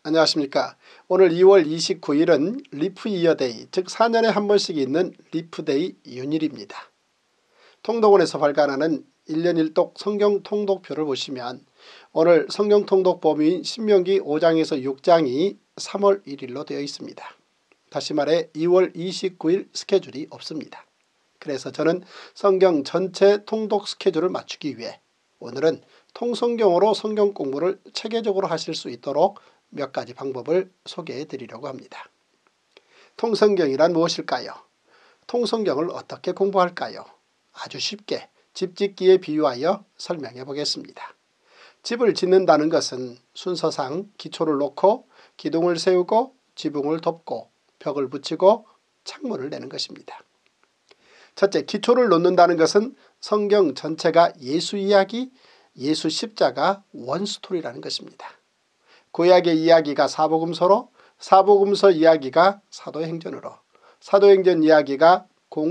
안녕하십니까. 오늘 2월 29일은 리프 이어 데이, 즉 4년에 한 번씩 있는 리프 데이 윤일입니다. 통독원에서 발간하는 1년 1독 성경 통독표를 보시면 오늘 성경 통독 범위인 신명기 5장에서 6장이 3월 1일로 되어 있습니다. 다시 말해 2월 29일 스케줄이 없습니다. 그래서 저는 성경 전체 통독 스케줄을 맞추기 위해 오늘은 통성경으로 성경 공부를 체계적으로 하실 수 있도록 몇 가지 방법을 소개해 드리려고 합니다. 통성경이란 무엇일까요? 통성경을 어떻게 공부할까요? 아주 쉽게 집 짓기에 비유하여 설명해 보겠습니다. 집을 짓는다는 것은 순서상 기초를 놓고 기둥을 세우고 지붕을 덮고 벽을 붙이고 창문을 내는 것입니다. 첫째, 기초를 놓는다는 것은 성경 전체가 예수 이야기, 예수 십자가 원스토리라는 것입니다. 구약의 이야기가 사복음서로, 사복음서 이야기가 사도행전으로, 사도행전 이야기가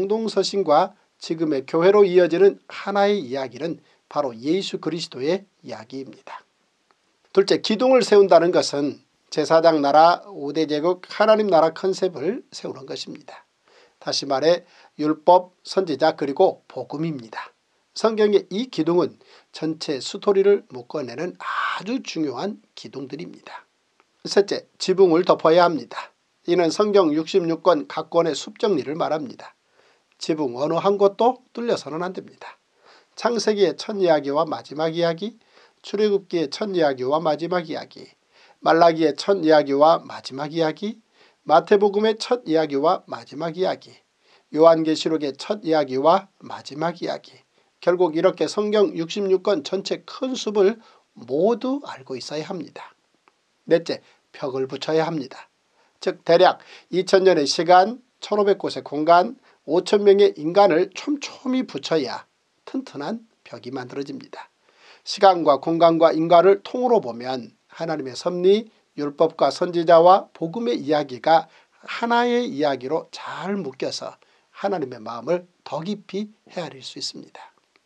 공동서신과 지금의 교회로 이어지는 하나의 이야기는 바로 예수 그리스도의 이야기입니다. 둘째, 기둥을 세운다는 것은 제사장 나라 5대 제국 하나님 나라 컨셉을 세우는 것입니다. 다시 말해 율법, 선지자 그리고 복음입니다. 성경의 이 기둥은 전체 스토리를 묶어내는 아주 중요한 기둥들입니다. 셋째, 지붕을 덮어야 합니다. 이는 성경 66권 각 권의 숲정리를 말합니다. 지붕 어느 한 곳도 뚫려서는 안됩니다. 창세기의 첫 이야기와 마지막 이야기, 출애굽기의 첫 이야기와 마지막 이야기, 말라기의 첫 이야기와 마지막 이야기, 마태복음의 첫 이야기와 마지막 이야기, 요한계시록의 첫 이야기와 마지막 이야기, 결국 이렇게 성경 66권 전체 큰 숲을 모두 알고 있어야 합니다. 넷째, 벽을 붙여야 합니다. 즉 대략 2000년의 시간, 1500곳의 공간, 5000명의 인간을 촘촘히 붙여야 튼튼한 벽이 만들어집니다. 시간과 공간과 인간을 통으로 보면 하나님의 섭리, 율법과 선지자와 복음의 이야기가 하나의 이야기로 잘 묶여서 하나님의 마음을 더 깊이 헤아릴 수 있습니다.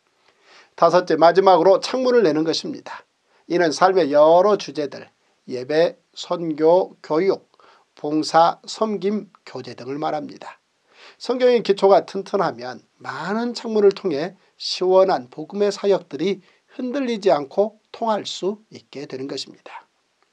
다섯째, 마지막으로 창문을 내는 것입니다. 이는 삶의 여러 주제들, 예배, 선교, 교육, 봉사, 섬김, 교제 등을 말합니다. 성경의 기초가 튼튼하면 많은 창문을 통해 시원한 복음의 사역들이 흔들리지 않고 통할 수 있게 되는 것입니다.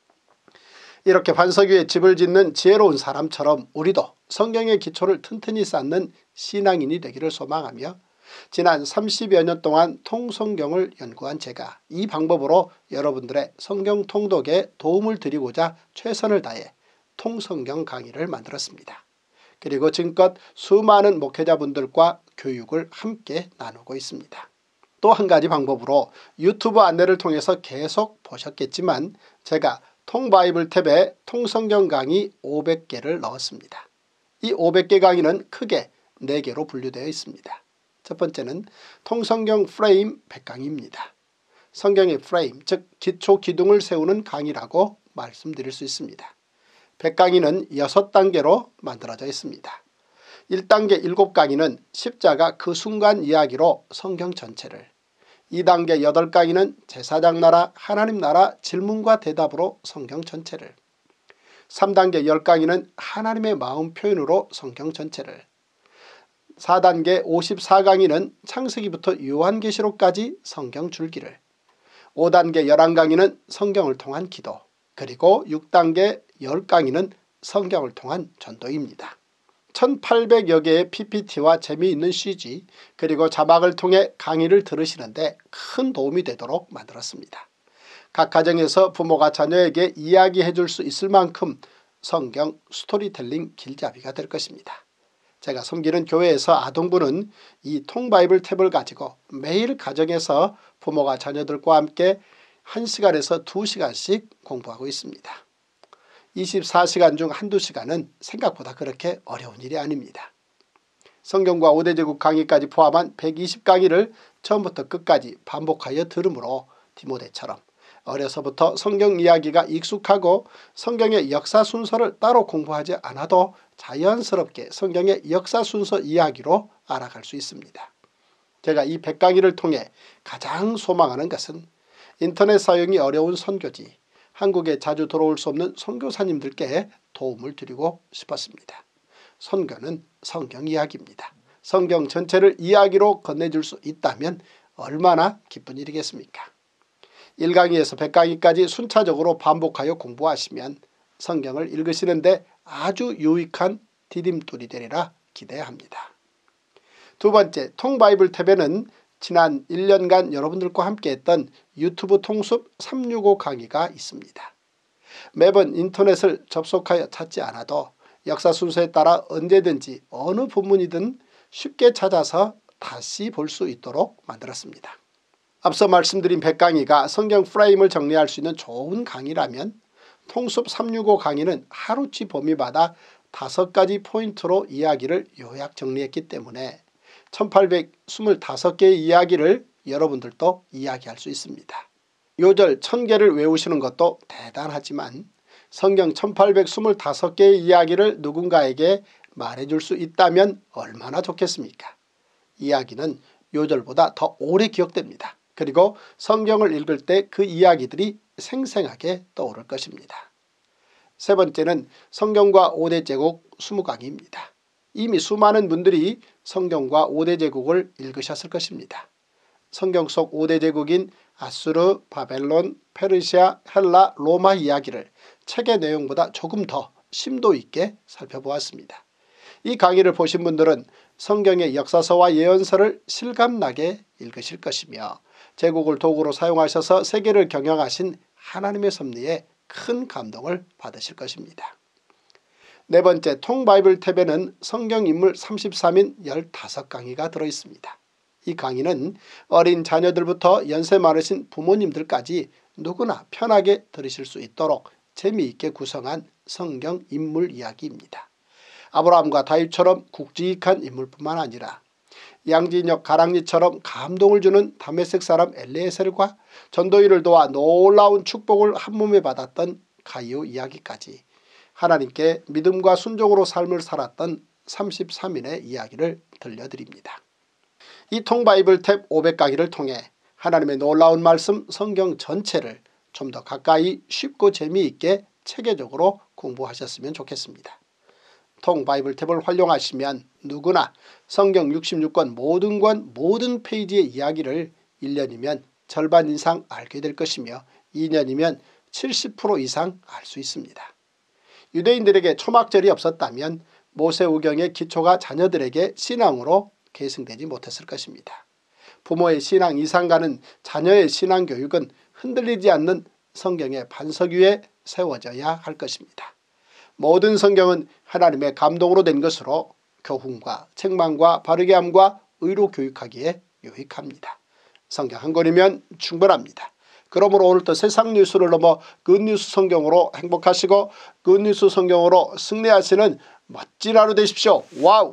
이렇게 반석 위에 집을 짓는 지혜로운 사람처럼 우리도 성경의 기초를 튼튼히 쌓는 신앙인이 되기를 소망하며 지난 30여 년 동안 통성경을 연구한 제가 이 방법으로 여러분들의 성경 통독에 도움을 드리고자 최선을 다해 통성경 강의를 만들었습니다. 그리고 지금껏 수많은 목회자분들과 교육을 함께 나누고 있습니다. 또 한 가지 방법으로 유튜브 안내를 통해서 계속 보셨겠지만 제가 통바이블 탭에 통성경 강의 500개를 넣었습니다. 이 500개 강의는 크게 4개로 분류되어 있습니다. 첫 번째는 통성경 프레임 100강의입니다. 성경의 프레임, 즉 기초 기둥을 세우는 강의라고 말씀드릴 수 있습니다. 100강의는 6단계로 만들어져 있습니다. 1단계 7강의는 십자가 그 순간 이야기로 성경 전체를, 2단계 8강의는 제사장 나라 하나님 나라 질문과 대답으로 성경 전체를, 3단계 10강의는 하나님의 마음 표현으로 성경 전체를, 4단계 54강의는 창세기부터 요한계시록까지 성경 줄기를, 5단계 11강의는 성경을 통한 기도, 그리고 6단계 10강의는 성경을 통한 전도입니다. 1800여 개의 PPT와 재미있는 CG 그리고 자막을 통해 강의를 들으시는데 큰 도움이 되도록 만들었습니다. 각 가정에서 부모가 자녀에게 이야기해 줄 수 있을 만큼 성경 스토리텔링 길잡이가 될 것입니다. 제가 섬기는 교회에서 아동부는 이 통바이블 탭을 가지고 매일 가정에서 부모가 자녀들과 함께 1시간에서 2시간씩 공부하고 있습니다. 24시간 중 한두 시간은 생각보다 그렇게 어려운 일이 아닙니다. 성경과 5대 제국 강의까지 포함한 120강의를 처음부터 끝까지 반복하여 들으므로 디모데처럼 어려서부터 성경 이야기가 익숙하고 성경의 역사 순서를 따로 공부하지 않아도 자연스럽게 성경의 역사 순서 이야기로 알아갈 수 있습니다. 제가 이 100강의를 통해 가장 소망하는 것은 인터넷 사용이 어려운 선교지, 한국에 자주 들어올 수 없는 선교사님들께 도움을 드리고 싶었습니다. 선교는 성경 이야기입니다. 성경 전체를 이야기로 건네줄 수 있다면 얼마나 기쁜 일이겠습니까? 1강의에서 100강의까지 순차적으로 반복하여 공부하시면 성경을 읽으시는데 아주 유익한 디딤돌이 되리라 기대합니다. 두 번째, 통바이블 탭에는 지난 1년간 여러분들과 함께했던 유튜브 통습 365 강의가 있습니다. 매번 인터넷을 접속하여 찾지 않아도 역사 순서에 따라 언제든지 어느 본문이든 쉽게 찾아서 다시 볼 수 있도록 만들었습니다. 앞서 말씀드린 100강의가 성경 프레임을 정리할 수 있는 좋은 강의라면 통습 365 강의는 하루치 범위마다 5가지 포인트로 이야기를 요약 정리했기 때문에 1825개의 이야기를 여러분들도 이야기할 수 있습니다. 요절 1000개를 외우시는 것도 대단하지만 성경 1825개의 이야기를 누군가에게 말해줄 수 있다면 얼마나 좋겠습니까? 이야기는 요절보다 더 오래 기억됩니다. 그리고 성경을 읽을 때 그 이야기들이 생생하게 떠오를 것입니다. 세 번째는 성경과 5대 제국 20강의입니다. 이미 수많은 분들이 성경과 5대 제국을 읽으셨을 것입니다. 성경 속 5대 제국인 아수르, 바벨론, 페르시아, 헬라, 로마 이야기를 책의 내용보다 조금 더 심도 있게 살펴보았습니다. 이 강의를 보신 분들은 성경의 역사서와 예언서를 실감나게 읽으실 것이며 제국을 도구로 사용하셔서 세계를 경영하신 하나님의 섭리에 큰 감동을 받으실 것입니다. 네 번째, 통바이블 탭에는 성경인물 33인 15강의가 들어있습니다. 이 강의는 어린 자녀들부터 연세 많으신 부모님들까지 누구나 편하게 들으실 수 있도록 재미있게 구성한 성경 인물 이야기입니다. 아브라함과 다윗처럼 굵직한 인물뿐만 아니라 양진역 가랑리처럼 감동을 주는 다메섹 사람 엘리에셀과 전도인을 도와 놀라운 축복을 한몸에 받았던 가이오 이야기까지 하나님께 믿음과 순종으로 삶을 살았던 33인의 이야기를 들려드립니다. 이 통바이블 탭 500강의를 통해 하나님의 놀라운 말씀 성경 전체를 좀 더 가까이 쉽고 재미있게 체계적으로 공부하셨으면 좋겠습니다. 통바이블 탭을 활용하시면 누구나 성경 66권 모든 권 모든 페이지의 이야기를 1년이면 절반 이상 알게 될 것이며 2년이면 70% 이상 알 수 있습니다. 유대인들에게 초막절이 없었다면 모세오경의 기초가 자녀들에게 신앙으로 계승되지 못했을 것입니다. 부모의 신앙 이상가는 자녀의 신앙 교육은 흔들리지 않는 성경의 반석 위에 세워져야 할 것입니다. 모든 성경은 하나님의 감동으로 된 것으로 교훈과 책망과 바르게 함과 의로 교육하기에 유익합니다. 성경 한 권이면 충분합니다. 그러므로 오늘도 세상 뉴스를 넘어 굿뉴스 성경으로 행복하시고 굿뉴스 성경으로 승리하시는 멋진 하루 되십시오. 와우!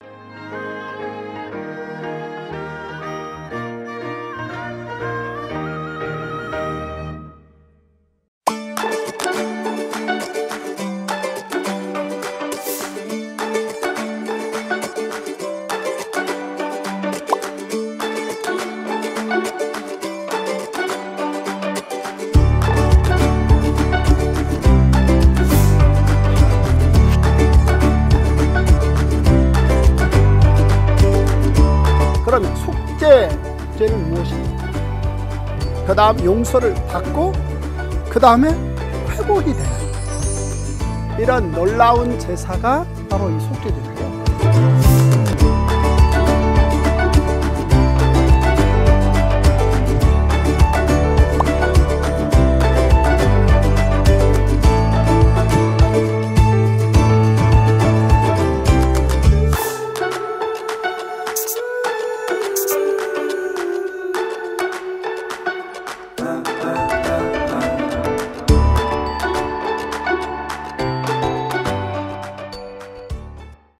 그러면 속죄죄는 무엇입니까? 그 다음 용서를 받고 그 다음에 회복이 되는 이런 놀라운 제사가 바로 이 속죄죄인데요.